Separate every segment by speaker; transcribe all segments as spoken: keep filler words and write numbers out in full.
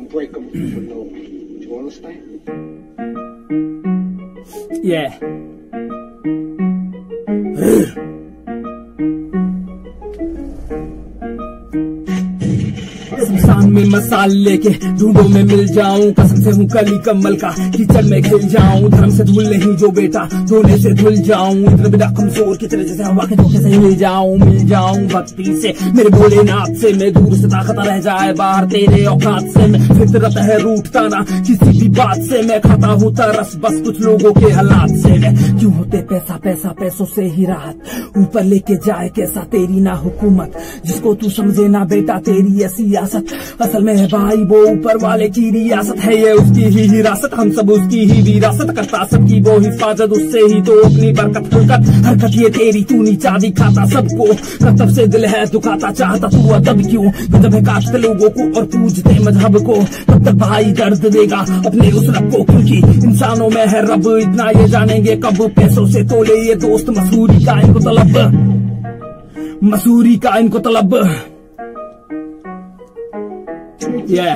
Speaker 1: break them for no. Do you understand?
Speaker 2: Yeah. शमशान में मसाल लेके ढूंढो में मिल जाऊं, कसम से हूँ कली कमल का कीचड़ में खिल जाऊं। धर्म से धुल नहीं जो बेटा, धोने से धुल जाऊं। इतना बिना कमजोर की तरह जैसे हवा के धोखे से मिल जाऊं, मिल जाऊं भक्ति से मेरे भोलेनाथ से। मैं दूर से ताकत रह जाए बाहर तेरे औकात से। मैं फितरत है रूठता ना किसी भी बात से। मैं खाता हूँ तरस बस कुछ लोगों के हालात से। मैं क्यों होते पैसा पैसा पैसों से ही राहत, ऊपर लेके जाए कैसा तेरी ना हुकूमत। जिसको तू समझे ना बेटा तेरी है सियासत, असल में है भाई वो ऊपर वाले की रियासत है। ये उसकी ही हिरासत, हम सब उसकी ही विरासत। करता सबकी वो हिफाजत, उससे ही तो अपनी बरकत हरकत हरकत ये तेरी। तू नीचा दिखाता सबको, कब से दिल है दुखाता चाहता तू अदब क्यों। गजब है काटते लोगों को और पूजते मजहब को। कब तक भाई दर्द देगा अपने उस रब को, क्योंकि इंसानों में है रब। इतना ये जानेंगे कब, पैसों से तोले ये दोस्त मसूरी का इनको तलब, मसूरी का इनको तलब। Yeah.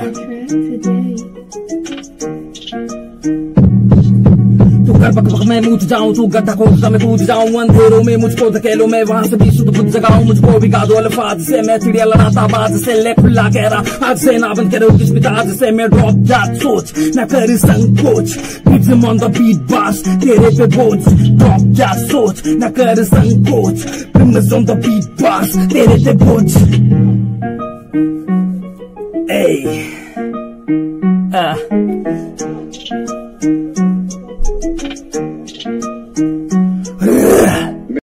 Speaker 2: तू कर बक बक मैं मूत जाऊं, तू गड्ढा खोदता मैं कूद जाऊं। अंधेरों में मुझको धकेलो मैं वहां से भी शुद्ध बुद्ध जगाऊं। मुझको भिगा दो अल्फाज से, मैं चिड़िया लड़ाता बाज से। ले खुला कह रहा आज से ना बंद करो किस मिजाज से। मैं ड्रॉप जाट सोच ना कर संकोच, बीट्स ऑन द बीट बास तेरे पे बोझ। ड्रॉप जाट सोच ना कर संकोच, बीट्स ऑन द बीट बास तेरे पे बोझ। Hey, uh.